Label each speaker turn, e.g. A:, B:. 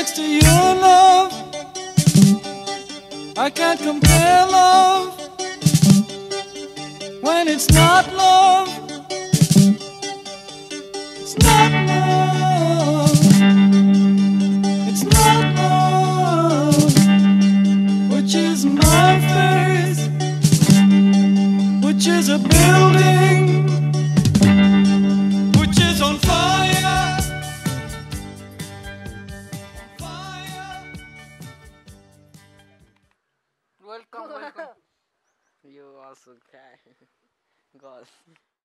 A: next to your love. I can't compare love when it's not love. It's not love. It's not love. Which is my face, which is a building, which is on fire.
B: Welcome, welcome. You also guy. God.